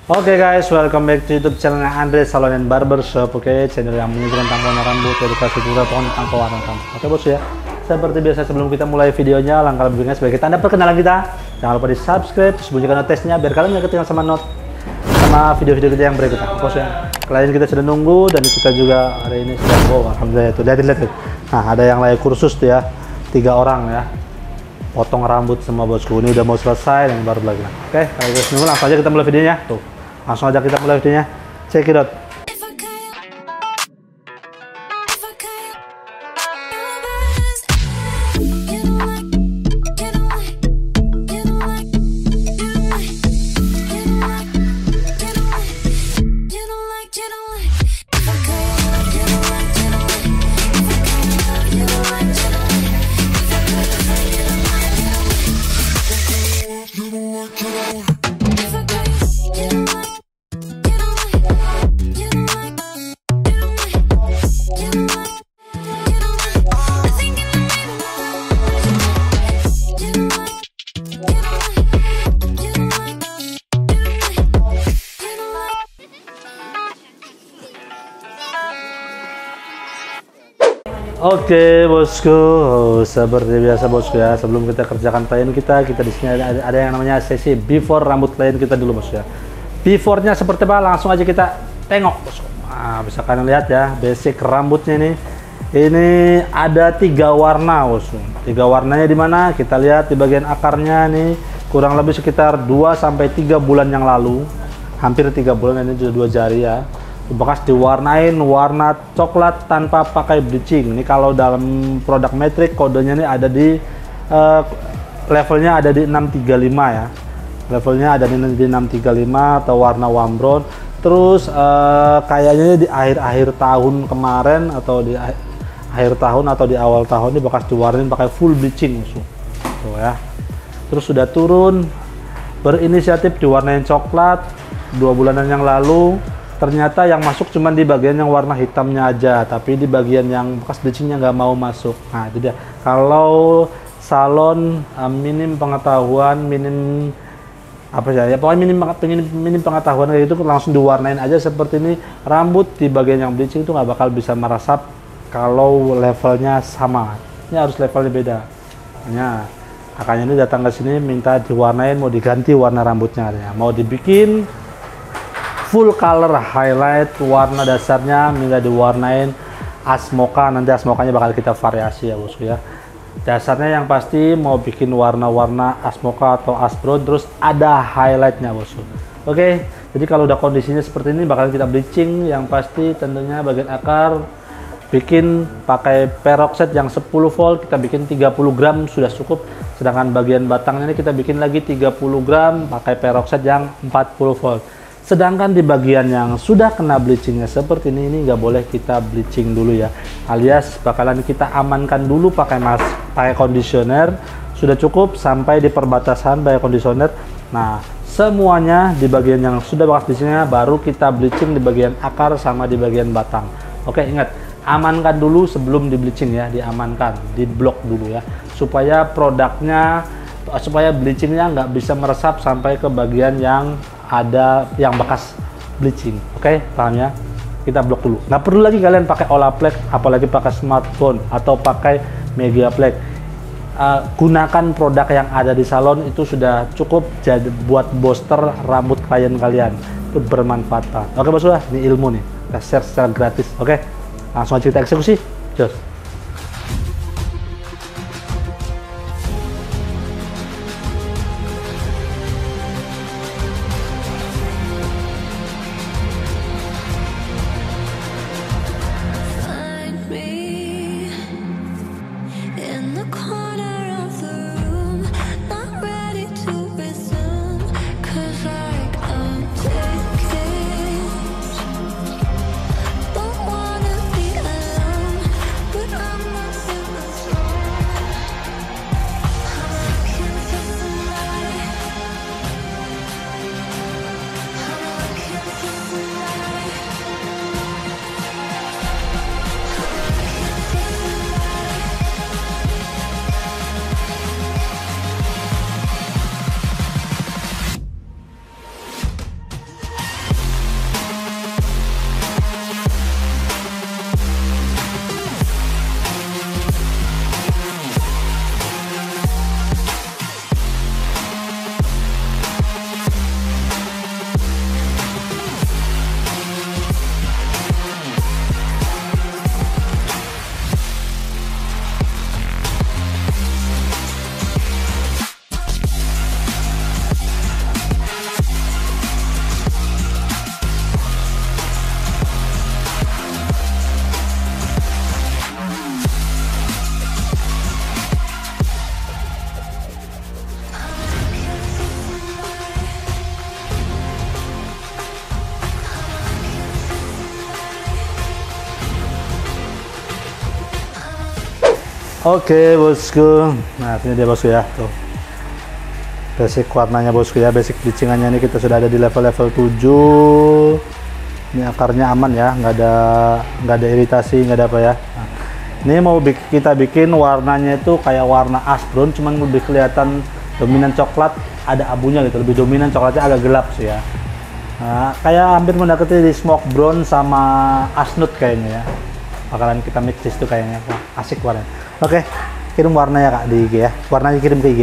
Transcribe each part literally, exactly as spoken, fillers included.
Oke okay guys, welcome back to YouTube channelnya Andre Salon and Barbershop. Oke, okay, channel yang menunjukkan tentang warna rambut, edukasi juga tentang pewarna rambut. Oke okay, bos ya. Seperti biasa sebelum kita mulai videonya, langkah lebih baiknya sebagai tanda perkenalan kita, jangan lupa di subscribe, bunyikan notifikasinya biar kalian nggak ketinggalan sama not sama video-video kita yang berikutnya. Bos ya. Klien kita sudah nunggu dan kita juga hari ini sudah oh alhamdulillah itu lihat lihat. Nah ada yang lagi kursus tuh ya, tiga orang ya. Potong rambut semua bosku, ini udah mau selesai dan baru lagi. Oke, kalau guys nunggu langsung aja kita mulai videonya. Tuh, langsung aja kita mulai videonya. Check it out. Oke bosku, oh, seperti biasa bosku ya. Sebelum kita kerjakan klien kita, kita di sini ada, ada yang namanya sesi before rambut klien kita dulu bosku ya. Before-nya seperti apa? Langsung aja kita tengok bosku. Nah, bisa kalian lihat ya, basic rambutnya ini. Ini ada tiga warna bosku. Tiga warnanya di mana? Kita lihat di bagian akarnya nih, kurang lebih sekitar dua sampai tiga bulan yang lalu. Hampir tiga bulan, ini sudah dua jari ya. Bekas diwarnain warna coklat tanpa pakai bleaching. Ini kalau dalam produk metrik kodenya ini ada di uh, levelnya ada di enam tiga lima ya. Levelnya ada di enam tiga lima atau warna warm brown. Terus uh, kayaknya di akhir-akhir tahun kemarin atau di akhir tahun atau di awal tahun ini bekas diwarnain pakai full bleaching musuh. Tuh ya. Terus sudah turun berinisiatif diwarnain coklat dua bulanan yang lalu. Ternyata yang masuk cuma di bagian yang warna hitamnya aja, tapi di bagian yang bekas bleachingnya nggak mau masuk. Nah itu dia. Kalau salon uh, minim pengetahuan, minim apa ya, ya pokoknya minim, minim, minim pengetahuan kayak gitu, langsung diwarnain aja seperti ini. Rambut di bagian yang bleaching itu nggak bakal bisa meresap kalau levelnya sama. Ini harus levelnya beda. Makanya kakaknya ini datang ke sini minta diwarnain, mau diganti warna rambutnya, ya. Mau dibikin full color highlight, warna dasarnya minta diwarnain asmoka. Nanti asmokanya bakal kita variasi ya bosku ya. Dasarnya yang pasti mau bikin warna-warna asmoka atau ash brown, terus ada highlightnya bosku. Oke, jadi kalau udah kondisinya seperti ini bakal kita bleaching. Yang pasti tentunya bagian akar bikin pakai peroxide yang sepuluh volt, kita bikin tiga puluh gram sudah cukup. Sedangkan bagian batangnya ini kita bikin lagi tiga puluh gram pakai peroxide yang empat puluh volt. Sedangkan di bagian yang sudah kena bleachingnya seperti ini, ini nggak boleh kita bleaching dulu ya, alias bakalan kita amankan dulu pakai mas, pakai conditioner. Sudah cukup sampai di perbatasan pakai conditioner. Nah semuanya di bagian yang sudah bekas bleachingnya baru kita bleaching di bagian akar sama di bagian batang. Oke ingat, amankan dulu sebelum di bleaching ya, diamankan, di blok dulu ya, supaya produknya, supaya bleachingnya nggak bisa meresap sampai ke bagian yang ada yang bekas bleaching. Oke, okay, paham ya? Kita blok dulu. Nggak perlu lagi kalian pakai Olaplex, apalagi pakai smartphone atau pakai Megaplex. Uh, gunakan produk yang ada di salon, itu sudah cukup jadi buat booster rambut klien kalian. Itu bermanfaat. Oke, okay, bos, ini ilmu nih. Kita share secara gratis. Oke, okay? Langsung aja kita eksekusi. Cheers. Oke bosku, nah ini dia bosku ya, tuh basic warnanya bosku ya, basic bleachingannya ini kita sudah ada di level-level tujuh. Ini akarnya aman ya, nggak ada nggak ada iritasi, nggak ada apa ya. Nah, ini mau bik kita bikin warnanya itu kayak warna ash brown, cuman lebih kelihatan dominan coklat, ada abunya gitu, lebih dominan coklatnya agak gelap sih ya. Nah, kayak hampir mendekati di smoke brown sama ash nude kayaknya ya. Bakalan kita mix itu kayaknya. Wah, asik warnanya. Oke, kirim warnanya Kak di I G ya. Warnanya kirim ke I G.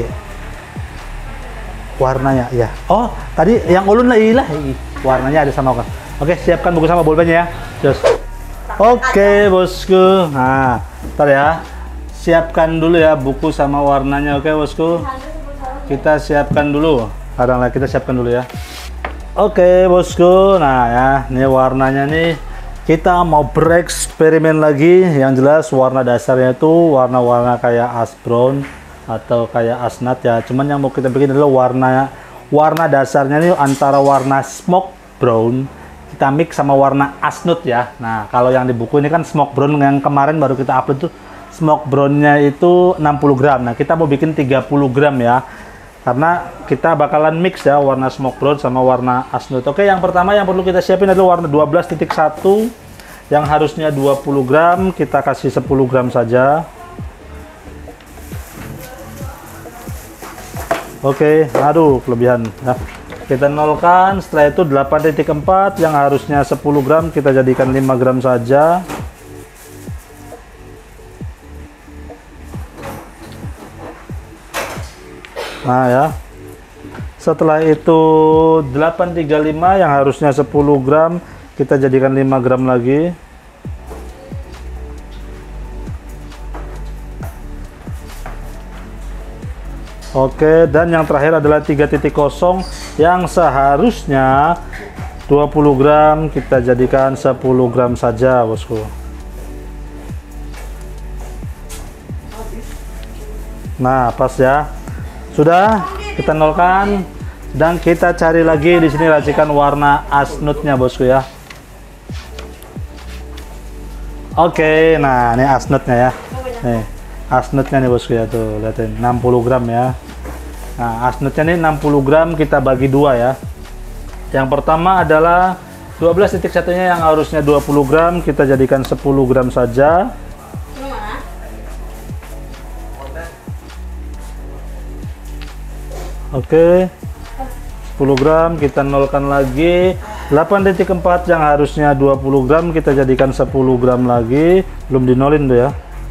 Warnanya ya. Oh, tadi yang ulun lah ilah. Warnanya ada sama Kak. Oke, siapkan buku sama bolpennya ya. Just. Oke, bosku. Nah, ntar ya. Siapkan dulu ya buku sama warnanya. Oke, bosku. Kita siapkan dulu. Kadang lagi kita siapkan dulu ya. Oke, bosku. Nah, ya, ini warnanya nih. Kita mau bereksperimen lagi. Yang jelas warna dasarnya itu warna-warna kayak ash brown atau kayak ash nut ya. Cuman yang mau kita bikin adalah warna warna dasarnya ini antara warna smoke brown kita mix sama warna ash nut ya. Nah, kalau yang di buku ini kan smoke brown, yang kemarin baru kita upload tuh smoke brownnya itu enam puluh gram. Nah, kita mau bikin tiga puluh gram ya. Karena kita bakalan mix ya warna smoke brown sama warna ash nut. Oke, yang pertama yang perlu kita siapin adalah warna dua belas titik satu yang harusnya dua puluh gram, kita kasih sepuluh gram saja. Oke, aduh kelebihan. Nah, kita nolkan, setelah itu delapan titik empat yang harusnya sepuluh gram kita jadikan lima gram saja. Nah ya, setelah itu delapan tiga lima yang harusnya sepuluh gram kita jadikan lima gram lagi. Oke, dan yang terakhir adalah tiga titik nol yang seharusnya dua puluh gram kita jadikan sepuluh gram saja bosku. Nah, pas ya. Sudah, kita nolkan dan kita cari lagi di sini racikan warna ash nut-nya bosku ya. Oke, nah ini ash nut-nya ya. Nih, ash nut-nya nih bosku ya, tuh lihatin enam puluh gram ya. Nah, ash nut-nya ini enam puluh gram kita bagi dua ya. Yang pertama adalah dua belas titik satu-nya yang harusnya dua puluh gram kita jadikan sepuluh gram saja. Oke, sepuluh gram kita nolkan lagi. Delapan titik empat yang harusnya dua puluh gram kita jadikan sepuluh gram lagi. Belum dinolin tuh ya.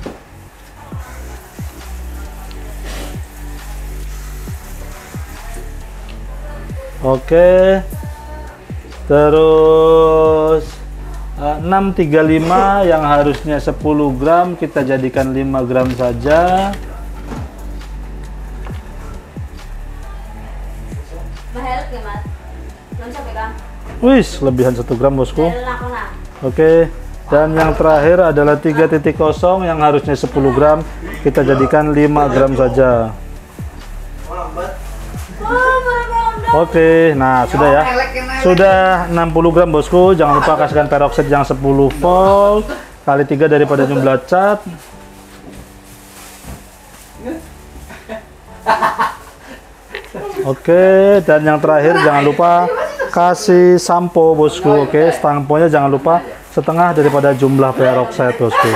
Oke, terus enam tiga lima yang harusnya sepuluh gram kita jadikan lima gram saja. Wis, lebihan satu gram bosku. Oke, dan yang terakhir adalah tiga titik nol yang harusnya sepuluh gram kita jadikan lima gram saja. Oke, nah sudah ya, sudah enam puluh gram bosku. Jangan lupa kasihkan peroxide yang sepuluh volt kali tiga daripada jumlah cat. Oke, dan yang terakhir jangan lupa kasih sampo bosku. Oke, samponya jangan lupa setengah daripada jumlah peroxide bosku.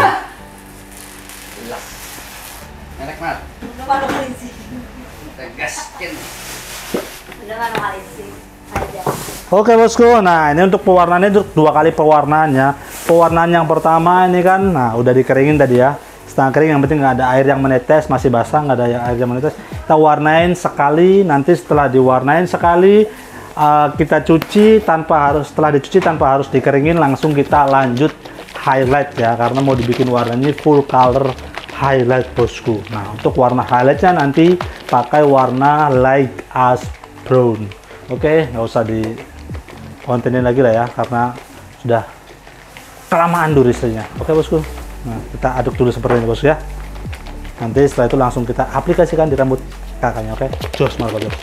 Oke bosku, nah ini untuk pewarnaannya untuk dua kali pewarnaannya. Pewarnaan yang pertama ini kan, nah udah dikeringin tadi ya, setengah kering, yang penting nggak ada air yang menetes, masih basah, nggak ada air yang menetes. Kita warnain sekali, nanti setelah diwarnain sekali uh, kita cuci tanpa harus, setelah dicuci tanpa harus dikeringin, langsung kita lanjut highlight ya, karena mau dibikin warnanya full color highlight bosku. Nah untuk warna highlightnya nanti pakai warna light ash brown. Oke, nggak usah di kontenin lagi lah ya, karena sudah kelamaan durasinya. Oke bosku, nah kita aduk dulu seperti ini bosku ya. Nanti setelah itu langsung kita aplikasikan di rambut kakaknya. Oke, jos malah bos.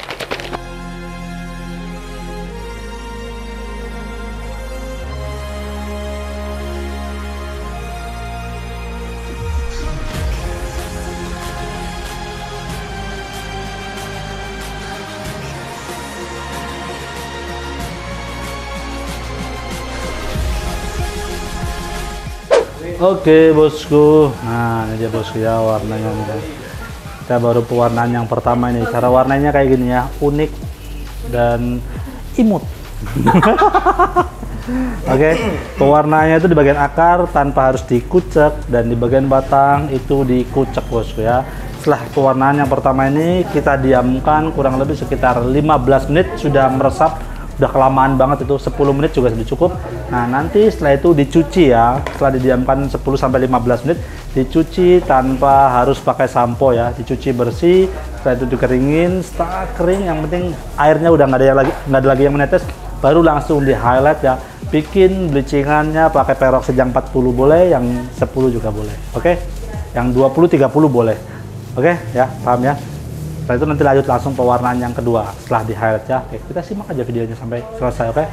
Oke bosku, nah ini dia bosku ya warnanya nih. Kita baru pewarnaan yang pertama ini. Cara warnanya kayak gini ya, unik dan imut. Oke, pewarnaannya itu di bagian akar tanpa harus dikucek, dan di bagian batang itu dikucek bosku ya. Setelah pewarnaan yang pertama ini kita diamkan kurang lebih sekitar lima belas menit, sudah meresap. Udah kelamaan banget itu, sepuluh menit juga sudah cukup. Nah nanti setelah itu dicuci ya, setelah didiamkan sepuluh sampai lima belas menit dicuci tanpa harus pakai sampo ya, dicuci bersih. Setelah itu dikeringin, setelah kering yang penting airnya udah nggak ada yang lagi nggak ada lagi yang menetes, baru langsung di highlight ya. Bikin bleachingannya pakai peroxide yang empat puluh boleh, yang sepuluh juga boleh, oke, yang dua puluh tiga puluh boleh, oke ya, paham ya. Setelah itu nanti lanjut langsung pewarnaan yang kedua setelah di highlight ya. Oke, kita simak aja videonya sampai selesai, oke.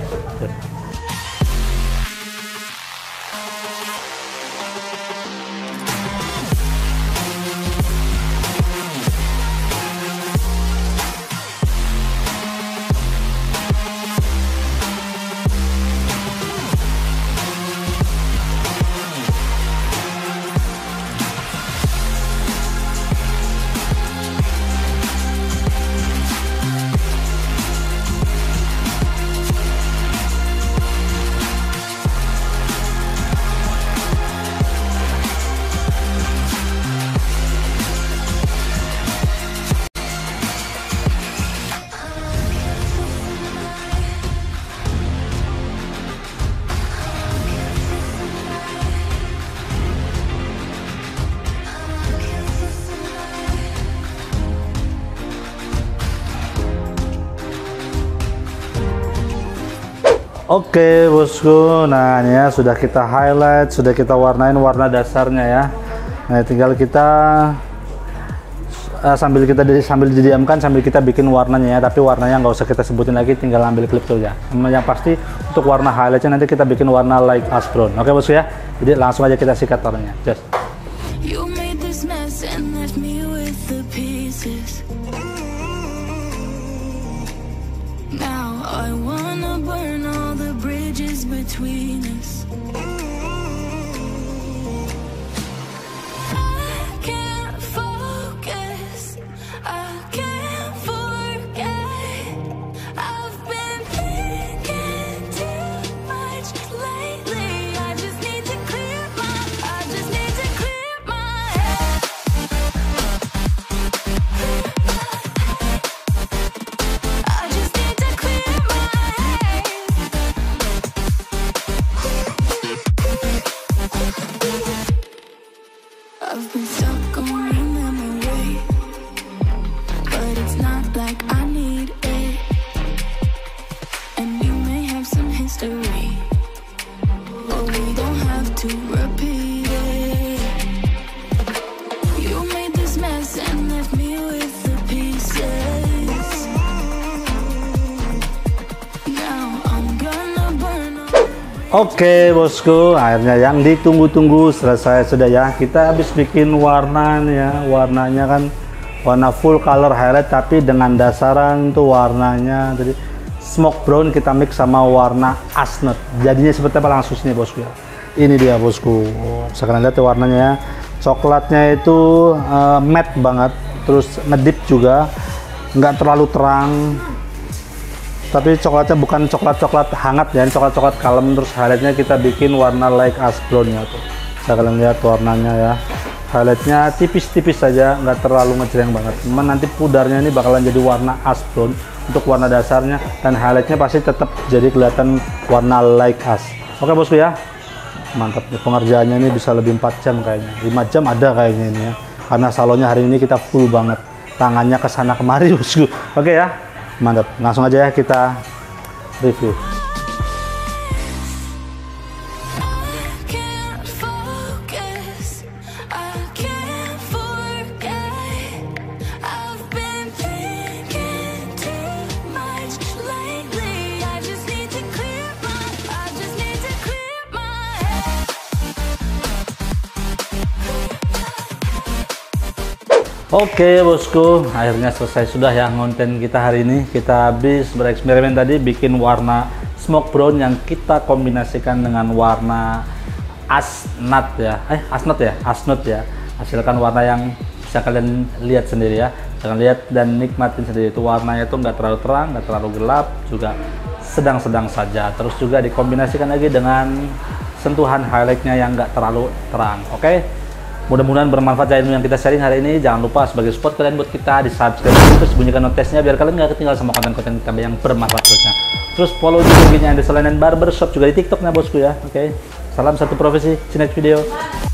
Oke bosku, nah ini ya sudah kita highlight, sudah kita warnain warna dasarnya ya. Nah tinggal kita uh, sambil kita di, sambil didiamkan sambil kita bikin warnanya ya. Tapi warnanya nggak usah kita sebutin lagi, tinggal ambil klip tuh ya. Yang pasti untuk warna highlightnya nanti kita bikin warna light ash brown. Oke bosku ya, jadi langsung aja kita sikat warnanya. Just. You made this mess and left me with the pieces. Now I wanna burn all the bridges between us. I can't focus, I can't forget. I've been thinking too much lately. I just need to clear my, I just need to clear my head. I just need to clear my head. I've been stuck on your memory, but it's not like I need it. And you may have some history, but we don't have to repeat it. You made this mess and left me with the pieces. Now I'm gonna burn all. Oke bosku, akhirnya yang ditunggu-tunggu selesai sudah ya. Kita habis bikin warna nih ya, warnanya kan warna full color highlight tapi dengan dasaran tuh warnanya tadi smoke brown kita mix sama warna asnut. Jadinya seperti apa langsung sini bosku ya. Ini dia bosku. Sekarang lihat ya warnanya ya. Coklatnya itu uh, matte banget, terus ngedip juga, nggak terlalu terang. Tapi coklatnya bukan coklat-coklat hangat ya, coklat-coklat kalem. Terus highlightnya kita bikin warna light ash brown ya tuh. Bisa kalian lihat warnanya ya. Highlightnya tipis-tipis saja, nggak terlalu ngejreng banget. Cuman nanti pudarnya ini bakalan jadi warna ash brown untuk warna dasarnya, dan highlightnya pasti tetap jadi kelihatan warna light ash. Oke bosku ya, mantap. Pengerjaannya ini bisa lebih empat jam kayaknya, lima jam ada kayaknya ini ya. Karena salonnya hari ini kita full banget, tangannya kesana kemari bosku. Oke ya. Mantap, langsung aja ya kita review. I can't focus, I can't forget. I've been thinking too much lately. I just need to clear my, I just need to clear my head. Oke bosku, akhirnya selesai sudah ya konten kita hari ini. Kita habis bereksperimen tadi bikin warna smoke brown yang kita kombinasikan dengan warna Asnat ya, eh Asnot ya, Asnot ya. Hasilkan warna yang bisa kalian lihat sendiri ya. Jangan lihat dan nikmatin sendiri, itu warnanya tuh nggak terlalu terang, nggak terlalu gelap, juga sedang-sedang saja. Terus juga dikombinasikan lagi dengan sentuhan highlightnya yang nggak terlalu terang. Oke, okay? Mudah-mudahan bermanfaat ya ilmu yang kita sharing hari ini. Jangan lupa sebagai support kalian buat kita di subscribe, terus bunyikan notifikasinya biar kalian nggak ketinggalan sama konten-konten kita yang bermanfaat terusnya. Terus follow juga gini Andy Solanen Barbershop juga di TikToknya bosku ya. Oke, okay? Salam satu profesi, see you next video.